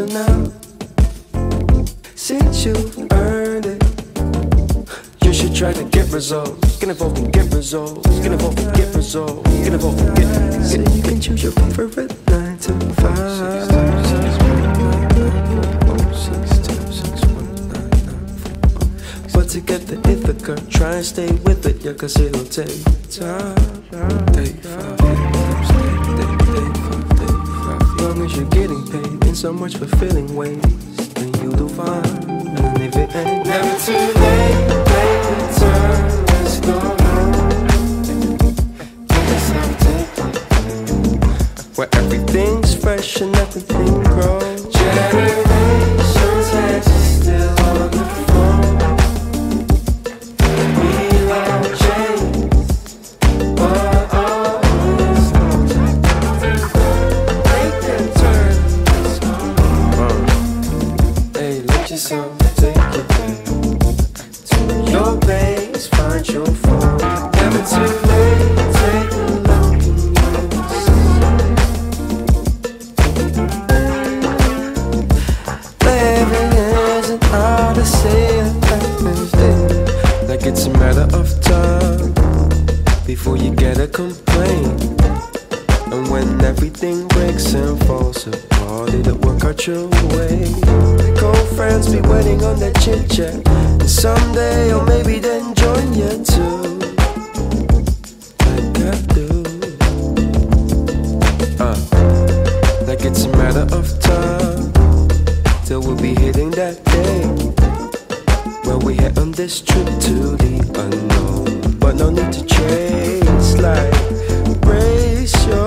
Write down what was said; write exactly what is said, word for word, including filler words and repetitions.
So now, since you've earned it, you should try to get results. Get involved and get results. Get involved and get results. Get involved and get, get. So you can choose your favorite nine to five. But to get the Ithaca, try and stay with it, yeah, cause it'll take time. Take five, as long as you're getting paid in so much fulfilling ways, then you'll do fine. And if it ain't never too late, make the turn, let's go home. Take yourself, take it, where everything's fresh and everything grows. Generations and still on the phone. We all change, but always make them turn, let's go home. Hey, let yourself take it back to your base, find your phone. Never too late, take a look in yours. Living isn't how to say it, like it's a matter of time before you get a complaint. And when everything breaks and falls apart, it'll work out your way. Like old friends be waiting on that chit chat, and someday or maybe then join you too, like I do. Uh, like it's a matter of time till we'll be hitting that day where we head on this trip to the unknown. But no need to chase, like brace your